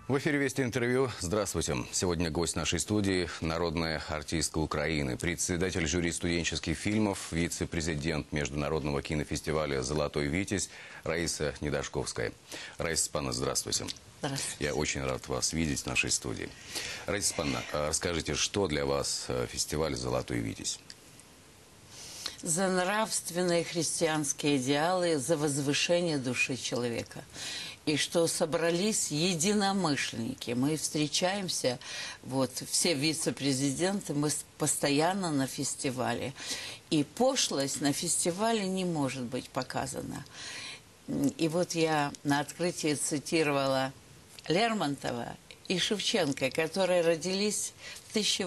В эфире «Вести интервью». Здравствуйте. Сегодня гость нашей студии – народная артистка Украины, председатель жюри студенческих фильмов, вице-президент Международного кинофестиваля «Золотой Витязь» Раиса Недашковская. Раиса Степановна, здравствуйте. Здравствуйте. Я очень рад вас видеть в нашей студии. Раиса Степановна, расскажите, что для вас фестиваль «Золотой Витязь»? За нравственные христианские идеалы, за возвышение души человека. И что собрались единомышленники. Мы встречаемся, вот, все вице-президенты, мы постоянно на фестивале. И пошлость на фестивале не может быть показана. И вот я на открытии цитировала Лермонтова и Шевченко, которые родились в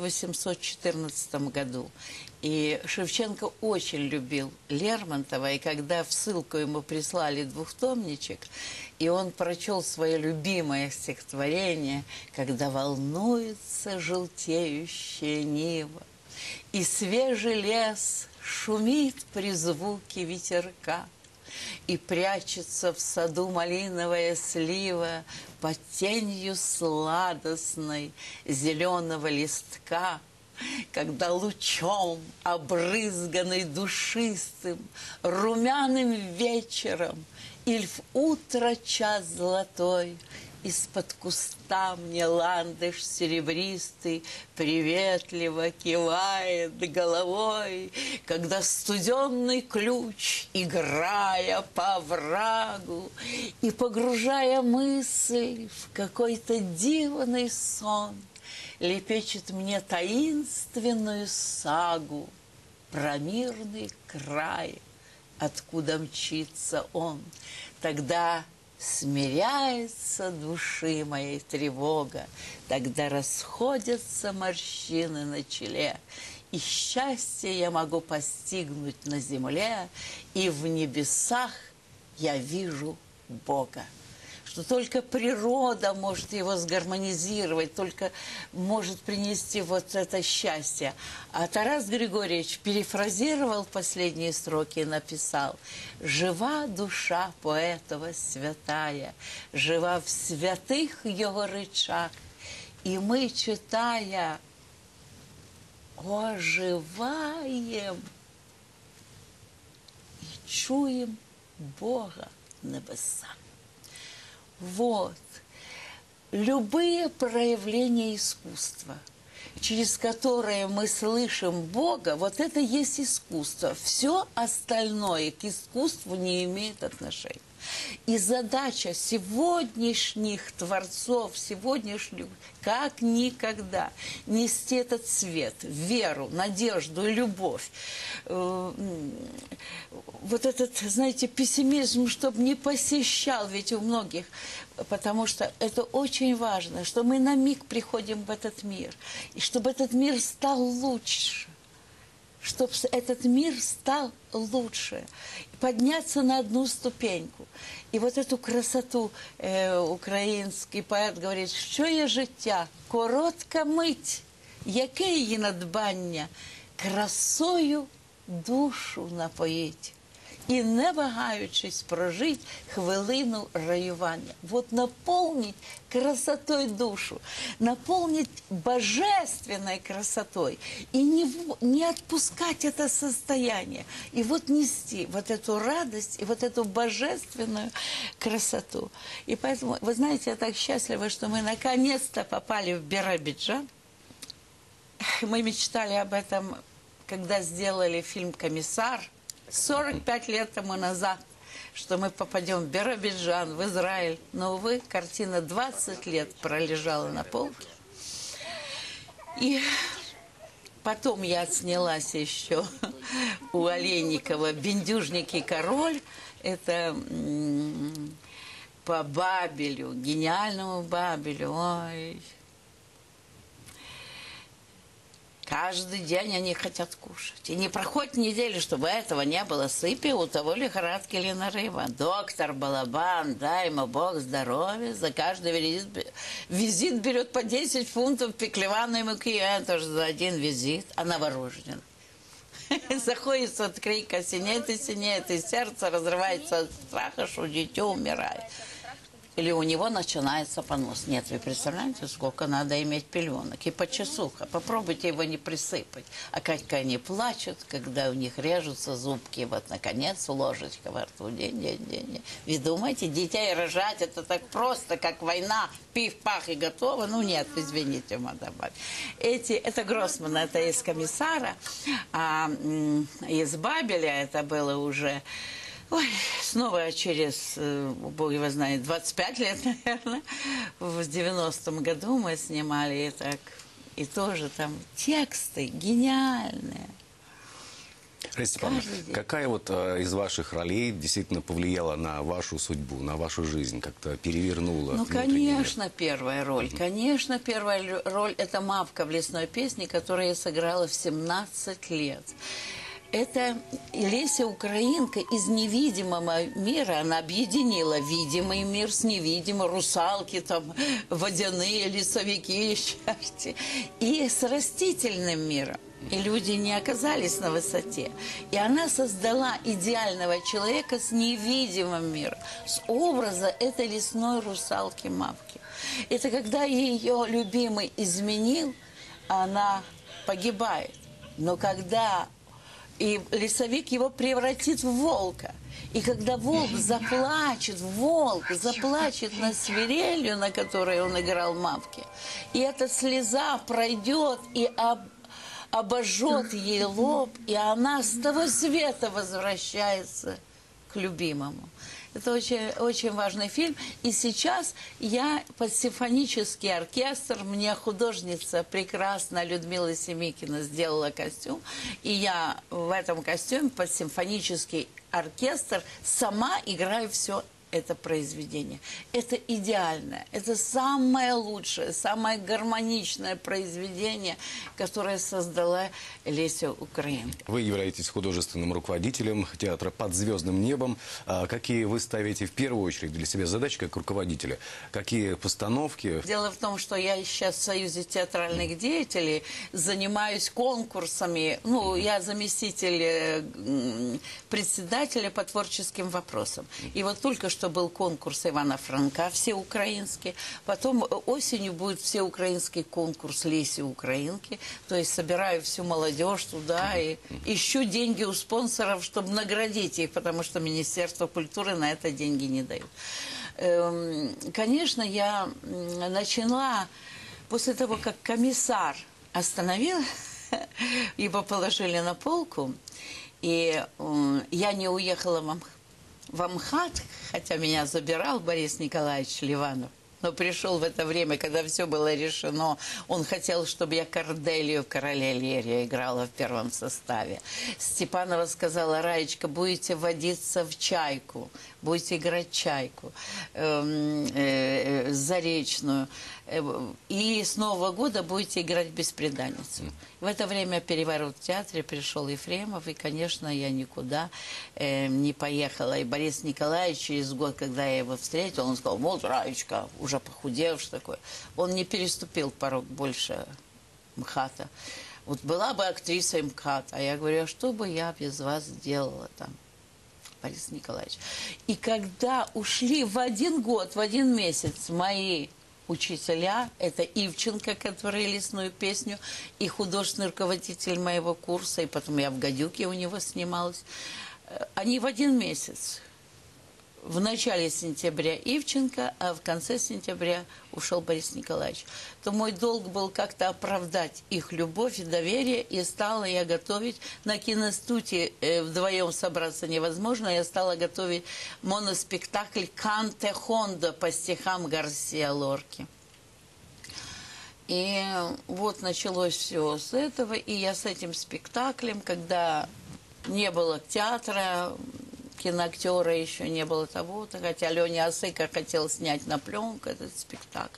1814 году. И Шевченко очень любил Лермонтова, и когда в ссылку ему прислали двухтомничек, и он прочел свое любимое стихотворение «Когда волнуется желтеющая нива, и свежий лес шумит при звуке ветерка, и прячется в саду малиновая слива под тенью сладостной зеленого листка, когда лучом, обрызганный душистым, румяным вечером, иль в утро час золотой, из-под куста мне ландыш серебристый приветливо кивает головой, когда студенный ключ, играя по оврагу и погружая мысль в какой-то дивный сон, лепечет мне таинственную сагу про мирный край, откуда мчится он. Тогда смиряется души моей тревога, тогда расходятся морщины на челе, и счастье я могу постигнуть на земле, и в небесах я вижу Бога. Что только природа может его сгармонизировать, только может принести вот это счастье. А Тарас Григорьевич перефразировал последние строки и написал: «Жива душа поэтова святая, жива в святых его речах, и мы, читая, оживаем и чуем Бога в небесах». Вот. Любые проявления искусства, через которые мы слышим Бога, вот это есть искусство. Все остальное к искусству не имеет отношения. И задача сегодняшних творцов, сегодняшних, как никогда, нести этот свет, веру, надежду и любовь. Вот этот, знаете, пессимизм, чтобы не посещал ведь у многих, потому что это очень важно, что мы на миг приходим в этот мир, и чтобы этот мир стал лучше. Чтобы этот мир стал лучше, подняться на одну ступеньку. И вот эту красоту український поет говорить, що є життя, коротка мить, яке її надбання, красою душу напоїть. И, не вагаючись, прожить хвилину раювання. Вот наполнить красотой душу, наполнить божественной красотой и не отпускать это состояние. И вот нести вот эту радость и вот эту божественную красоту. И поэтому, вы знаете, я так счастлива, что мы наконец-то попали в Биробиджан. Мы мечтали об этом, когда сделали фильм «Комиссар», 45 лет тому назад, что мы попадем в Биробиджан, в Израиль. Но, увы, картина 20 лет пролежала на полке. И потом я отснялась еще у Олейникова «Бендюжник и король». Это по Бабелю, гениальному Бабелю. Ой. Каждый день они хотят кушать. И не проходит недели, чтобы этого не было. Сыпи, у того лихорадки или нарыва. Доктор Балабан, дай ему Бог здоровья. За каждый визит берет по 10 фунтов пеклеванной муки. Это же за один визит. А новорожден. Заходится от крика, синеет, и сердце разрывается от страха, что дитё умирает. или у него начинается понос. Нет, вы представляете, сколько надо иметь пеленок? И почесуха. Попробуйте его не присыпать. А как они плачут, когда у них режутся зубки. Вот, наконец, ложечка во рту. День. Вы думаете, детей рожать это так просто, как война, пиф-пах и готово? Ну нет, извините, мадам. Это Гроссман, это из Комиссара, а из Бабеля это было уже... Ой, снова через, бог его знает, 25 лет, наверное. В 90-м году мы снимали и так. И тоже там тексты гениальные. Раиса Степановна, какая вот из ваших ролей действительно повлияла на вашу судьбу, на вашу жизнь, как-то перевернула? Ну, конечно, первая роль. Конечно, первая роль – это Мавка в «Лесной песне», которую я сыграла в 17 лет. Это Леся Украинка из невидимого мира, она объединила видимый мир с невидимым, русалки, там, водяные, лесовики, счастье, и с растительным миром. И люди не оказались на высоте. И она создала идеального человека с невидимым миром, с образа этой лесной русалки Мавки. Это когда ее любимый изменил, она погибает. Но когда... И лесовик его превратит в волка. И когда волк заплачет на свирелью, на которой он играл Мавки, и эта слеза пройдет и обожжет ей лоб, и она с того света возвращается к любимому. Это очень, очень важный фильм. И сейчас я под симфонический оркестр, мне художница прекрасная Людмила Семикина сделала костюм. И я в этом костюме под симфонический оркестр сама играю все это произведение. Это идеальное, это самое лучшее, самое гармоничное произведение, которое создала Леся Украинка. Вы являетесь художественным руководителем театра «Под звездным небом». Какие вы ставите в первую очередь для себя задачи как руководителя? Какие постановки? Дело в том, что я сейчас в Союзе театральных деятелей занимаюсь конкурсами. Ну, я заместитель председателя по творческим вопросам. И вот только что был конкурс Ивана Франка всеукраинский. Потом осенью будет всеукраинский конкурс Леси Украинки. То есть собираю всю молодежь туда и ищу деньги у спонсоров, чтобы наградить их, потому что Министерство культуры на это деньги не дают. Конечно, я начала после того, как комиссар остановил, его положили на полку, и я не уехала в Амхат, хотя меня забирал Борис Николаевич Ливанов. Но пришел в это время, когда все было решено. Он хотел, чтобы я Корделию в «Короле Лире» играла в первом составе. Степанова сказала: Раечка, будете водиться в «Чайку», будете играть «Чайку», «Заречную». И с Нового года будете играть «Бесприданницу». В это время переворот в театре, пришел Ефремов, и, конечно, я никуда не поехала. И Борис Николаевич через год, когда я его встретила, он сказал: вот, Раечка, уже похудевший такой. Он не переступил порог больше МХАТа. Вот была бы актрисой МХАТа. А я говорю: а что бы я без вас сделала там, Борис Николаевич? И когда ушли в один год, в один месяц мои учителя, это Ивченко, который «Лесную песню», и художественный руководитель моего курса, и потом я в «Гадюке» у него снималась, они в один месяц. В начале сентября Ивченко, а в конце сентября ушел Борис Николаевич. То мой долг был как-то оправдать их любовь и доверие, и стала я готовить. На киностудии вдвоем собраться невозможно. Я стала готовить моноспектакль «Канте Хондо» по стихам Гарсиа Лорки. И вот началось все с этого. И я с этим спектаклем, когда не было театра, киноактера еще не было того-то, хотя Леня Осыка хотел снять на пленку этот спектакль.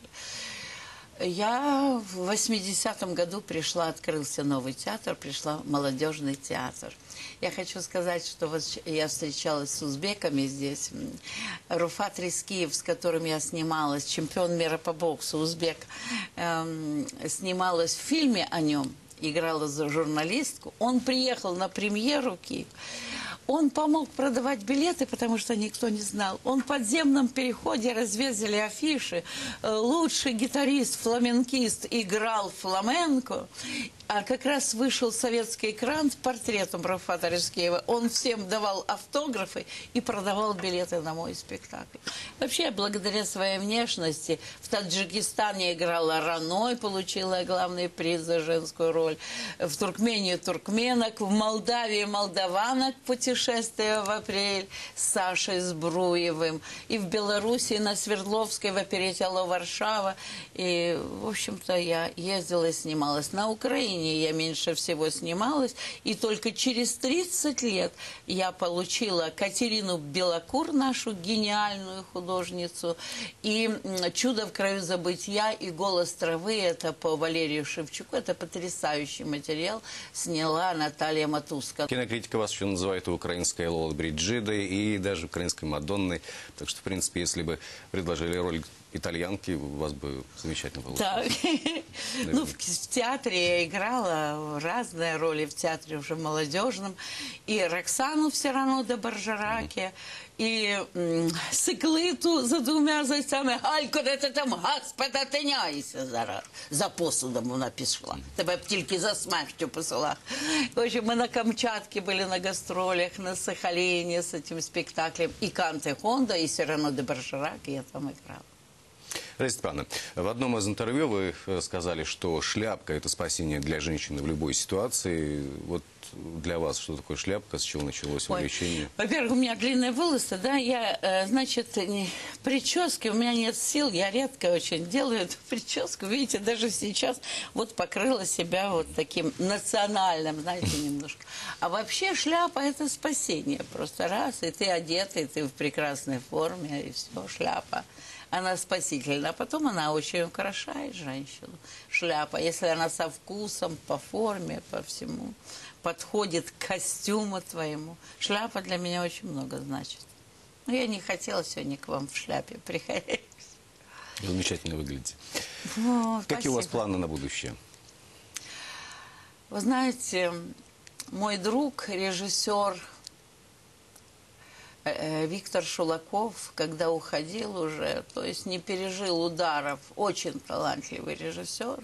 Я в 80-м году пришла, открылся новый театр, пришла в молодежный театр. Я хочу сказать, что вот я встречалась с узбеками здесь. Руфат Рискиев, с которым я снималась, чемпион мира по боксу, узбек, снималась в фильме о нем, играла за журналистку. Он приехал на премьеру в Киев. Он помог продавать билеты, потому что никто не знал. Он в подземном переходе развесили афиши. Лучший гитарист, фламенкист играл фламенко. А как раз вышел советский экран с портретом Рафата Рискеева. Он всем давал автографы и продавал билеты на мой спектакль. Вообще, благодаря своей внешности, в Таджикистане играла Раной, получила главный приз за женскую роль. В Туркмении туркменок, в Молдавии молдаванок, путешествие в апрель с Сашей Збруевым. И в Беларуси на Свердловской в оперете «Алло, Варшава». И, в общем-то, я ездила и снималась. На Украине я меньше всего снималась, и только через 30 лет я получила Катерину Белокур, нашу гениальную художницу, и «Чудо в краю забытья» и «Голос травы», это по Валерию Шевчуку, это потрясающий материал, сняла Наталья Матуска. Кинокритика вас еще называет украинской Лолой Бриджидой и даже украинской Мадонной. Так что, в принципе, если бы предложили роль итальянки, у вас бы замечательно получилось. Так. Ну, в театре я играла разные роли, в театре уже молодежном. И Роксану Всерану де Баржераке, і Сиклиту за двома зайцями. Галько, де ти там, Господа, тиняйся зараз. За посудом вона пішла. Тебе б тільки за смертю посила. В общем, мы на Камчатке были на гастролях, на Сахалине с этим спектаклем. И Канте Хонда, и Сирано де Баржерак, я там играла. Раиса Степановна, в одном из интервью вы сказали, что шляпка – это спасение для женщины в любой ситуации. Вот для вас что такое шляпка, с чего началось увлечение? Во-первых, у меня длинные волосы, да, я, значит, прически, у меня нет сил, я редко очень делаю эту прическу. Видите, даже сейчас вот покрыла себя вот таким национальным, знаете, немножко. А вообще шляпа – это спасение. Просто раз, и ты одета, и ты в прекрасной форме, и все, шляпа. Она спасительна, а потом она очень украшает женщину. Шляпа, если она со вкусом, по форме, по всему, подходит к костюму твоему. Шляпа для меня очень много значит. Но я не хотела сегодня к вам в шляпе приходить. Замечательно выглядите. О, какие у вас планы на будущее? Вы знаете, мой друг, режиссер Виктор Шулаков, когда уходил уже, то есть не пережил ударов, очень талантливый режиссер,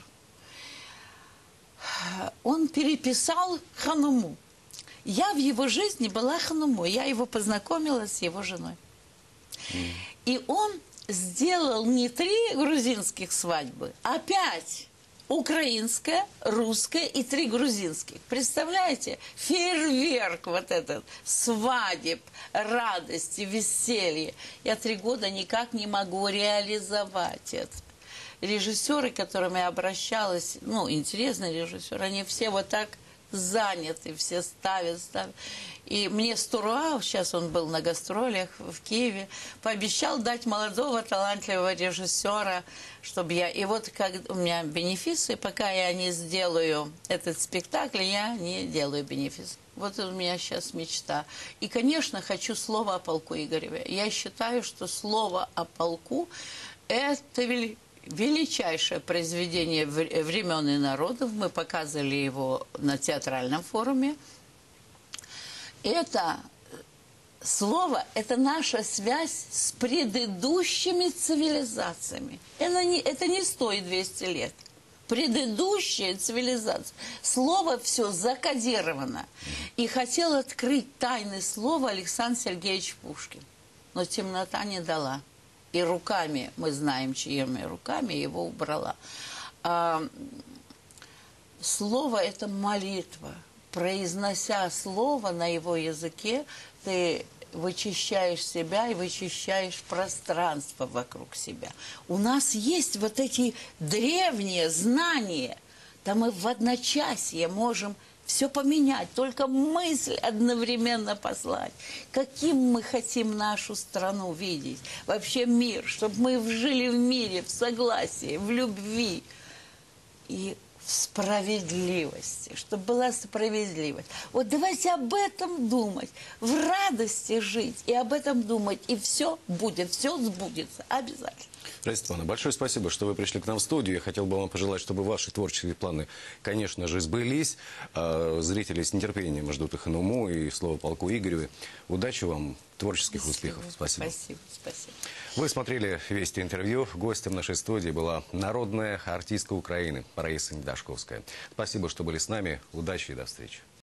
он переписал Хануму. Я в его жизни была Ханумой, я его познакомила с его женой. И он сделал не 3 грузинских свадьбы, а 5. Украинская, русская и 3 грузинских. Представляете? Фейерверк вот этот, свадеб, радости, веселье. Я 3 года никак не могу реализовать это. Режиссеры, к которым я обращалась, ну, интересные режиссеры, они все вот так заняты, все ставят. И мне Стуруа, сейчас он был на гастролях в Киеве, пообещал дать молодого талантливого режиссера, чтобы я... И вот как у меня бенефисы, пока я не сделаю этот спектакль, я не делаю бенефис. Вот у меня сейчас мечта. И, конечно, хочу слово о полку Игореве. Я считаю, что слово о полку – это величайшее произведение времен и народов. Мы показывали его на театральном форуме. Это слово – это наша связь с предыдущими цивилизациями. Это не 100 и 200 лет. Предыдущая цивилизация. Слово все закодировано. И хотел открыть тайны слова Александр Сергеевич Пушкин. Но темнота не дала. И руками, мы знаем, чьими руками, его убрала. Слово – это молитва. Произнося слово на его языке, ты вычищаешь себя и вычищаешь пространство вокруг себя. У нас есть вот эти древние знания. Да мы в одночасье можем все поменять, только мысль одновременно послать. Каким мы хотим нашу страну видеть, вообще мир, чтобы мы жили в мире, в согласии, в любви. И в справедливости, чтобы была справедливость. Вот давайте об этом думать, в радости жить и об этом думать, и все будет, все сбудется обязательно. Раиса Степановна, большое спасибо, что вы пришли к нам в студию. Я хотел бы вам пожелать, чтобы ваши творческие планы, конечно же, сбылись. Зрители с нетерпением ждут их и на уму, и слово полку Игореву. Удачи вам, творческих успехов. Спасибо. Спасибо, спасибо. Вы смотрели «Вести интервью». Гостем нашей студии была народная артистка Украины Раиса Недашковская. Спасибо, что были с нами. Удачи и до встречи.